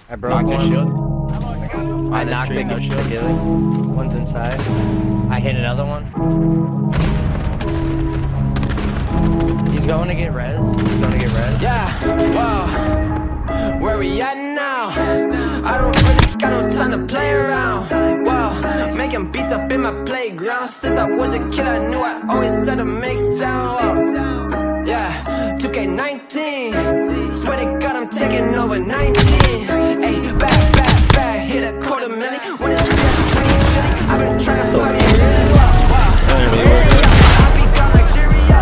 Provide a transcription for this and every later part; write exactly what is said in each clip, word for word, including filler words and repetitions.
I broke Knocked his one. shield. I knocked tree, it. no shield. One's inside. I hit another one. He's going to get res. He's going to get res. Yeah, whoa. Where we at now? I don't really got no time to play around. Whoa, making beats up in my playground. Since I was a kid, I knew I always had to make sound. Whoa. Yeah, two K nineteen. Swear to God, I'm taking over nineteen. Hey, back, back, back. Hit a quarter million. When it's pretty chilly, I've been trying to find you really well. Wow. I be gone like Cheerio.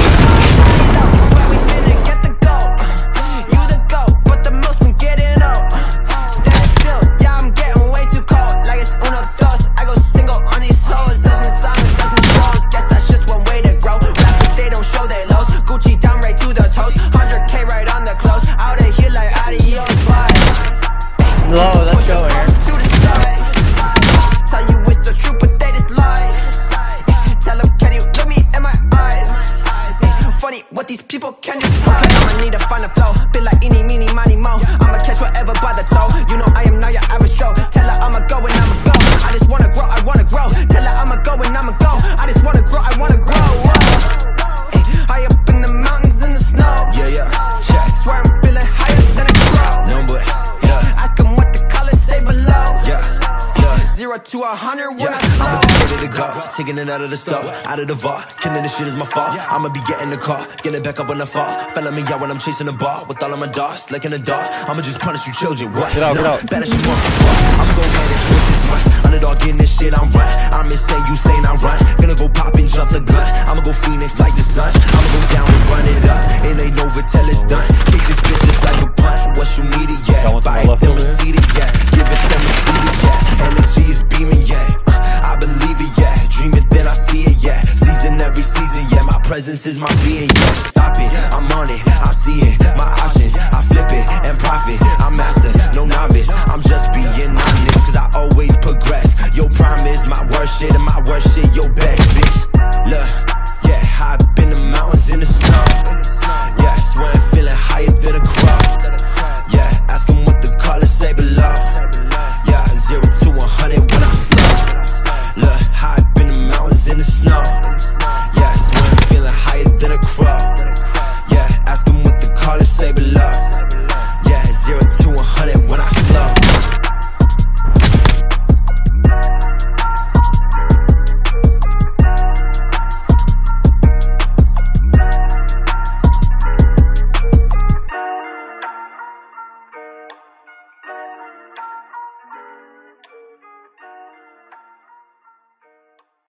Swear we finna get the gold. You the goat, but the most been getting old. Stand still, yeah, I'm getting way too cold. Like it's uno dos. I go single on these hoes. Doesn't songs, doesn't shows. Guess that's just one way to grow. Rappers, they don't show their lows. Gucci down right to the toes. one hundred K right on the clothes. Out of here like adios, bye. Low, let's go here. To the side. Tell you it's the truth, but they just lie. Tell them, can you look me in my eyes? Funny what these people can decide. Okay, I'ma need to find a flow. Been like eeny, meeny, miny, mo. I'ma catch whatever by the toe. You know I am not your average Joe. Tell her I'ma go and I'ma go. I just wanna grow, I wanna grow. Tell her I'ma go and I'ma go. I just wanna grow, I wanna grow. Whoa. Ay, high up in the mountains in the snow. Yeah, yeah, check. Swear I'm feeling higher than a crow. No, but, yeah, Ask them what the colors say below. yeah, yeah. Zero to a hundred when Yeah, I slow. I'ma just ready to go, taking it out of the store, out of the vault, killing this shit is my fault. I'ma be getting the car, getting back up on the fall. Fella me out when I'm chasing the ball, with all of my dogs, like in the dark. I'ma just punish you children, what? Get out, no, get out. better shit more fuck. I'ma go ahead and switch this one. Underdog in this shit, I'm right. I'm insane, you saying I run. Gonna go pop and jump the gun. I'ma go Phoenix like the sun. I'ma go down and run it up. It ain't over till it's done. Kick this bitch just like a punt. What you need it, yeah. That one's Buy my left them a over there. C D, yeah. Give it them a C D, yeah. Energy is beaming, yeah. I believe it, yeah. Dream it, then I see it, yeah. Season every season, yeah. My presence is my beat.